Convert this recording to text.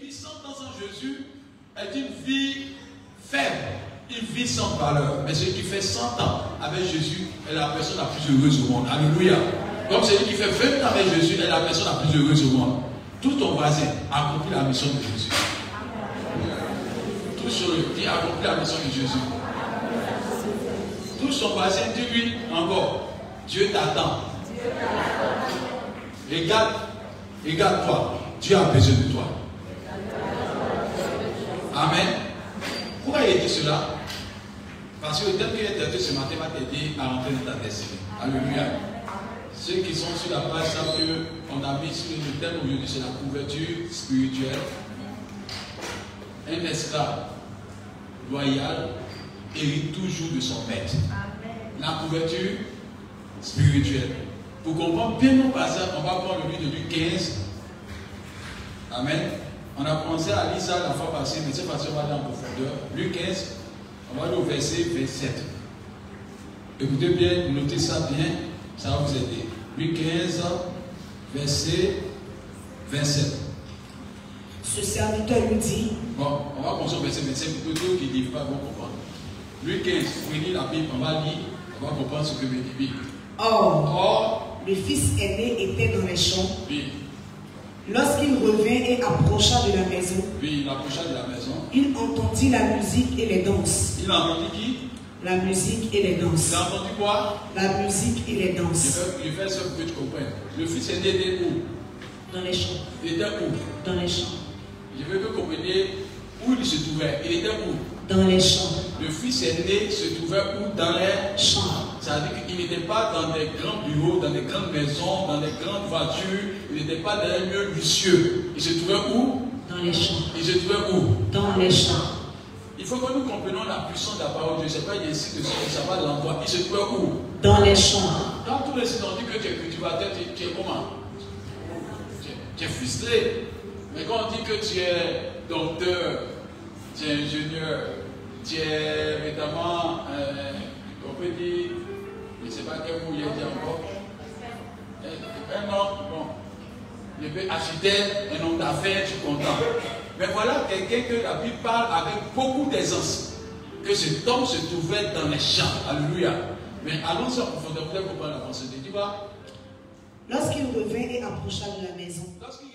vit 100 ans sans Jésus est une vie faible, une vie sans valeur. Mais celui qui fait 100 ans avec Jésus est la personne la plus heureuse au monde. Alléluia. Comme celui qui fait 20 ans avec Jésus est la personne la plus heureuse au monde. Tout ton voisin accomplit la mission de Jésus. Tout sur lui qui accomplit la mission de Jésus. Tout son voisin, dis-lui encore, Dieu t'attend. Regarde-toi, Dieu a besoin de toi. Amen. Pourquoi il dit cela? Parce que le thème qu'il est traité ce matin va t'aider à rentrer dans ta destinée. Alléluia. Ceux qui sont sur la page savent qu'on a mis sur le thème aujourd'hui, c'est la couverture spirituelle. Un esclave loyal hérite toujours de son maître. La couverture spirituelle. Pour comprendre bien nos passages, on va prendre le livre de Luc 15. Amen. On a commencé à lire ça la fois passée, mais cette fois-ci on va aller en profondeur. Luc 15, on va aller au verset 27. Écoutez bien, notez ça bien, ça va vous aider. Luc 15, verset 27. Ce serviteur lui dit. Bon, on va commencer au verset 27 pour ceux qui ne lisent pas vont comprendre. Luc 15, vous lisez la Bible, on va lire, on va comprendre ce que veut dire la Bible. Or, le fils aîné était dans les champs. Oui. Lorsqu'il revint et approcha de la maison, Oui, il approcha de la maison. Il entendit la musique et les danses. Il a entendu qui? La musique et les danses. Il a entendu quoi? La musique et les danses. Je vais ça pour que tu comprennes. Le fils aîné était où? Dans les champs. Il était où? Dans les champs. Je veux que vous compreniez où il se trouvait. Il était où? Dans les champs. Le fils aîné se trouvait où? Dans les champs. C'est-à-dire qu'il n'était pas dans des grands bureaux, dans des grandes maisons, dans des grandes voitures. Il n'était pas dans un lieu luxueux. Il se trouvait où? Dans les champs. Il se trouvait où? Dans les champs. Il faut que nous comprenions la puissance de la parole de Dieu. Ce n'est pas ici que ça va l'envoi. Il se trouvait où? Dans les champs. Dans tous les sites, on dit que tu es cultivateur, tu es comment? Tu es frustré. Mais quand on dit que tu es docteur, tu es ingénieur, tu es notamment, on peut dire, je ne sais pas quel mot il a dit encore. Un homme, bon, je peux architecte, un homme d'affaires, tu es content. Mais voilà quelqu'un que la Bible parle avec beaucoup d'aisance. Que cet homme se trouvait dans les champs. Alléluia. Mais allons-y en profondeur, peut-être comprendre la pensée de Dieu. Lorsqu'il revint et approcha de la maison, Lorsqu'il